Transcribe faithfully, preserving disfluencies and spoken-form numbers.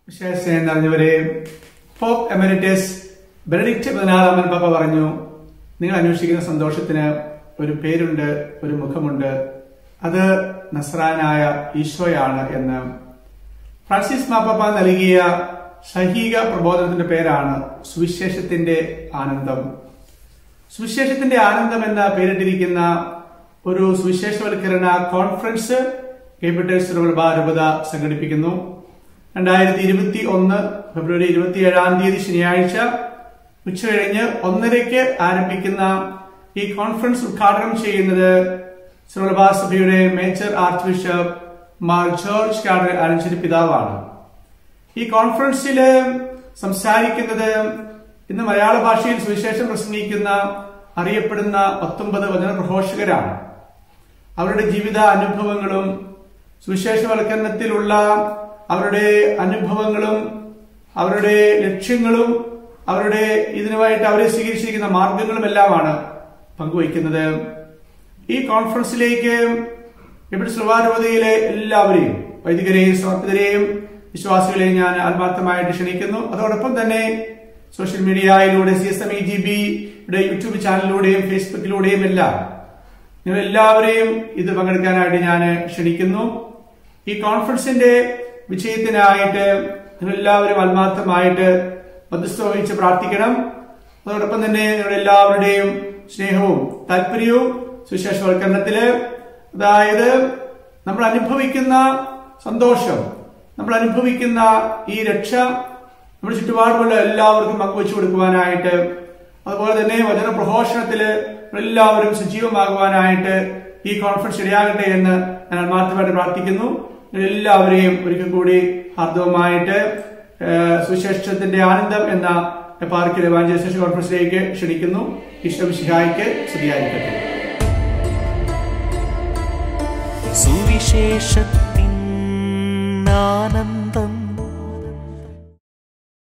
വിശേഷം നിറഞ്ഞവരെ, pop emeritus Benedict പതിനാറാമൻ പാപ്പ പറഞ്ഞു, നിങ്ങൾ അന്വേഷിക്കുന്ന സന്തോഷത്തിന് ഒരു പേരുണ്ട്, ഒരു മുഖമുണ്ട്, അത് നസ്രാനായ ഈശോയാണ് എന്ന്. ഫ്രാൻസിസ് മാപ്പാപ്പ നൽകിയ സഹീക പ്രബോധനത്തിന്റെ പേരാണ് സുവിശേഷത്തിന്റെ ആനന്ദം. സുവിശേഷത്തിന്റെ ആനന്ദം എന്ന പേരിട്ടിരിക്കുന്ന ഒരു സുവിശേഷവൽക്കരണ കോൺഫറൻസ് കേപ്പിറ്റൽസ് രൂപത സംഘടിപ്പിക്കുന്നു. രണ്ടായിരത്തി ഇരുപത്തി ഒന്ന് ഫെബ്രുവരി ഇരുപത്തിയേഴാം തീയതി ശനിയാഴ്ച ഉച്ചകഴിഞ്ഞ് ഒന്നരയ്ക്ക് ആരംഭിക്കുന്ന ഈ കോൺഫറൻസ് ഉദ്ഘാടനം ചെയ്യുന്നത് സഭയുടെ major archbishop Mar George cardinal Alencherry പിതാവാണ്. ഈ കോൺഫറൻസിൽ സംസാരിക്കുന്നത് ഇന്ന് മലയാള ഭാഷയിൽ സുവിശേഷം പ്രസംഗിക്കുന്ന അറിയപ്പെടുന്ന പത്തൊമ്പത് വചന പ്രഘോഷകരാണ്. അവരുടെ ജീവിത അനുഭവങ്ങളും സുവിശേഷവൽക്കരണത്തിലുള്ള അവരുടെ അനുഭവങ്ങളും അവരുടെ ലക്ഷ്യങ്ങളും അവരുടെ ഇതിനുമായിട്ട് അവരെ സ്വീകരിച്ചിരിക്കുന്ന മാർഗങ്ങളും എല്ലാമാണ് പങ്കുവയ്ക്കുന്നത്. ഈ കോൺഫറൻസിലേക്ക് ഇവിടെ രൂപതയിലെ എല്ലാവരെയും, വൈദികരെയും സമർപ്പിതരെയും വിശ്വാസികളെയും ഞാൻ ആത്മാർത്ഥമായിട്ട് ക്ഷണിക്കുന്നു. അതോടൊപ്പം തന്നെ സോഷ്യൽ മീഡിയയിലൂടെ C S M E G ബിയുടെ യൂട്യൂബ് ചാനലിലൂടെയും ഫേസ്ബുക്കിലൂടെയും എല്ലാം നിങ്ങൾ എല്ലാവരെയും ഇത് പങ്കെടുക്കാനായിട്ട് ഞാൻ ക്ഷണിക്കുന്നു. ഈ കോൺഫറൻസിന്റെ വിജയത്തിനായിട്ട് നിങ്ങൾ എല്ലാവരും ആത്മാർത്ഥമായിട്ട് മധ്യസ്ഥ വഹിച്ച് പ്രാർത്ഥിക്കണം. അതോടൊപ്പം തന്നെ നിങ്ങളുടെ എല്ലാവരുടെയും സ്നേഹവും താല്പര്യവും സുവിശേഷവൽക്കരണത്തില്, അതായത് നമ്മൾ അനുഭവിക്കുന്ന സന്തോഷം, നമ്മൾ അനുഭവിക്കുന്ന ഈ രക്ഷ നമ്മുടെ ചുറ്റുപാടുമുള്ള എല്ലാവർക്കും പങ്കുവെച്ചു കൊടുക്കുവാനായിട്ട്, അതുപോലെ തന്നെ വചന പ്രഘോഷണത്തില് എല്ലാവരും സജീവമാകുവാനായിട്ട് ഈ കോൺഫറൻസ് ഇടയാകട്ടെ എന്ന് ഞാൻ ആത്മാർത്ഥമായിട്ട് പ്രാർത്ഥിക്കുന്നു. എല്ലാവരെയും ഒരിക്കൽ കൂടി ഹാർദവമായിട്ട് സുവിശേഷത്തിന്റെ ആനന്ദം എന്ന പാർക്കിൽ എവാഞ്ചലൈസേഷൻ കോൺഫറൻസിലേക്ക് ക്ഷണിക്കുന്നു. ഈശോ മിശിഹായ്ക്ക് സ്തുതിയായിരിക്കട്ടെ. സുവിശേഷ